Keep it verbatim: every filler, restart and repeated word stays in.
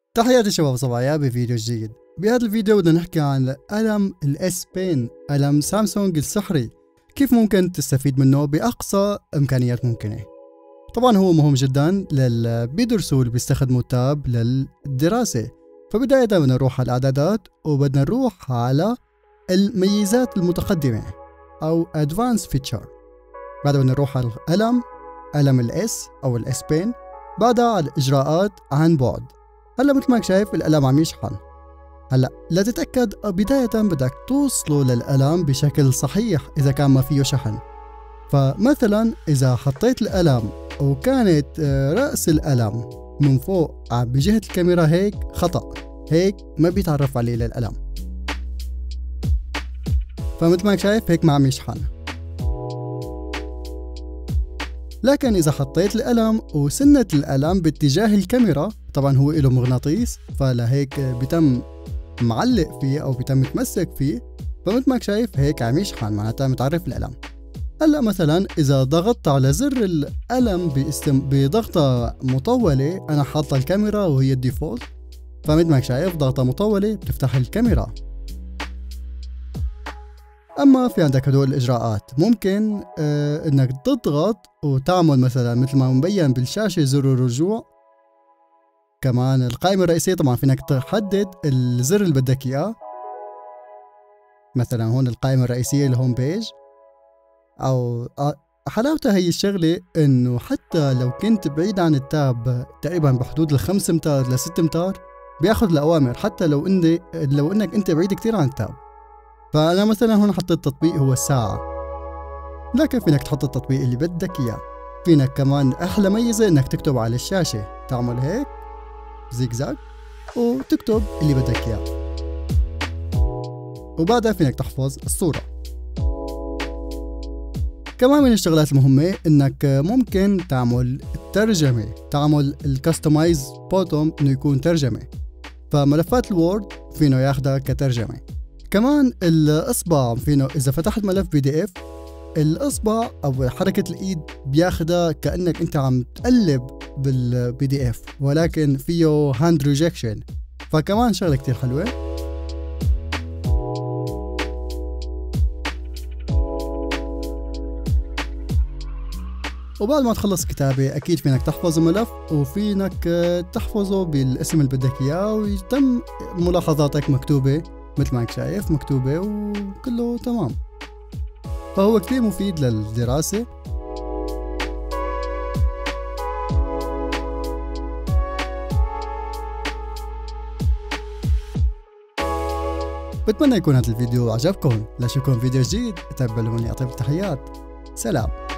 تحياتي شباب صبايا بفيديو جديد. بهذا الفيديو بدنا نحكي عن قلم الاس بين، قلم سامسونج السحري، كيف ممكن تستفيد منه بأقصى إمكانيات ممكنة. طبعا هو مهم جدا للي بيدرسوا اللي بيستخدموا تاب للدراسة. فبداية بدنا نروح على الإعدادات وبدنا نروح على الميزات المتقدمة أو Advanced Feature. بعدها بدنا نروح على القلم، قلم الاس أو الاس بين، بعدها على الإجراءات عن بعد. هلا مثل ما شايف القلم عم يشحن. هلا لتتأكد بداية بدك توصله للقلم بشكل صحيح إذا كان ما فيه شحن. فمثلا إذا حطيت القلم وكانت رأس القلم من فوق بجهة الكاميرا هيك خطأ، هيك ما بيتعرف عليه للقلم. فمثل ما شايف هيك ما عم يشحن. لكن إذا حطيت القلم وسنة القلم باتجاه الكاميرا، طبعا هو له مغناطيس فلهيك بيتم معلق فيه أو بيتم متمسك فيه، فمثل ما شايف هيك عم يشحن، معناتها متعرف القلم. هلا مثلا إذا ضغطت على زر القلم باستم... بضغطة مطولة، أنا حاطة الكاميرا وهي الديفولت، فمثل ما شايف ضغطة مطولة بتفتح الكاميرا. أما في عندك هدول الإجراءات، ممكن آه إنك تضغط وتعمل مثلا مثل ما مبين بالشاشة زر الرجوع. كمان القائمة الرئيسية طبعا فينك تحدد الزر اللي بدك إياه، مثلا هون القائمة الرئيسية الهوم بيج. أو حلاوتها هي الشغلة إنه حتى لو كنت بعيد عن التاب تقريبا بحدود الخمس امتار لست امتار بياخد الأوامر، حتى لو إني لو إنك أنت بعيد كتير عن التاب. فأنا مثلا هون حطيت تطبيق هو الساعة، لكن فينك تحط التطبيق اللي بدك إياه. فينك كمان أحلى ميزة إنك تكتب على الشاشة، تعمل هيك زيكزاك وتكتب اللي بدك إياه، وبعدها فينك تحفظ الصورة. كمان من الشغلات المهمة إنك ممكن تعمل الترجمة، تعمل الكاستمايز بوتوم إنه يكون ترجمة، فملفات الوورد فينه ياخدها كترجمة. كمان الإصبع فينه إذا فتحت ملف بي دي إف، الإصبع أو حركة الإيد بياخدها كأنك أنت عم تقلب بالبي دي إف، ولكن فيه هاند ريجكشن، فكمان شغلة كتير حلوة. وبعد ما تخلص كتابة أكيد فينك تحفظ الملف، وفينك تحفظه بالاسم اللي بدك إياه، ويتم ملاحظاتك مكتوبة مثل ما انك شايف مكتوبة وكله تمام. فهو كتير مفيد للدراسة. بتمنى يكون هذا الفيديو عجبكم. لأشوفكم فيديو جديد، تقبلوا مني أطيب التحيات. سلام.